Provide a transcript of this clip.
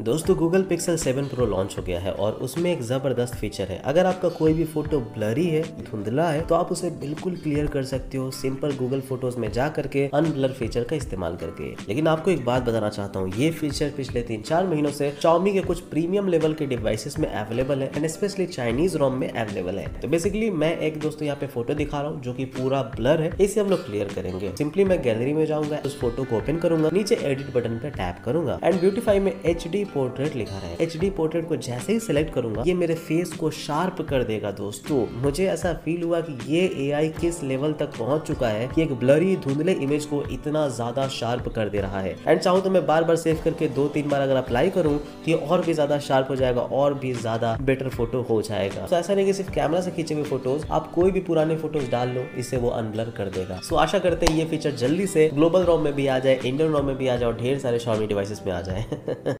दोस्तों Google pixel 7 pro launch हो गया है और उसमें एक जबरदस्त फीचर है। अगर आपका कोई भी फोटो ब्लरी है, धुंधला है, तो आप उसे बिल्कुल क्लियर कर सकते हो सिंपल गूगल फोटोज में जा करके अनब्लर फीचर का इस्तेमाल करके। लेकिन आपको एक बात बताना चाहता हूँ, ये फीचर पिछले 3-4 महीनों से Xiaomi के कुछ प्रीमियम लेवल के डिवाइसेस में अवेलेबल है एंड स्पेशली चाइनीज रोम में अवेलेबल है। तो बेसिकली मैं एक दोस्तों यहाँ पे फोटो दिखा रहा हूँ जो कि पूरा ब्लर है, इसे हम लोग क्लियर करेंगे। सिंपली मैं गैलरी में जाऊंगा, उस फोटो को ओपन करूंगा, नीचे एडिट बटन पे टैप करूंगा एंड ब्यूटीफाई में HD पोर्ट्रेट लिखा है। HD पोर्ट्रेट को जैसे ही सिलेक्ट करूंगा, ये मेरे फेस को शार्प कर देगा। दोस्तों मुझे ऐसा फील हुआ कि ये AI किस लेवल तक पहुंच चुका है कि एक ब्लरी धुंधले इमेज को इतना ज्यादा शार्प कर दे रहा है। एंड चाहूँ तो मैं बार बार सेव करके 2-3 बार अगर अप्लाई करूँ तो ये और भी ज्यादा शार्प हो जाएगा और भी ज्यादा बेटर फोटो हो जाएगा। तो ऐसा नहीं कि सिर्फ कैमरा से खींचे हुए फोटोज, आप कोई भी पुराने फोटोज डाल लो, इससे वो अनब्लर कर देगा। सो आशा करते हैं ये फीचर जल्दी से ग्लोबल रोम में भी आ जाए, इंडियन रोम में भी आ जाए और ढेर सारे Xiaomi डिवाइसेस में आ जाए।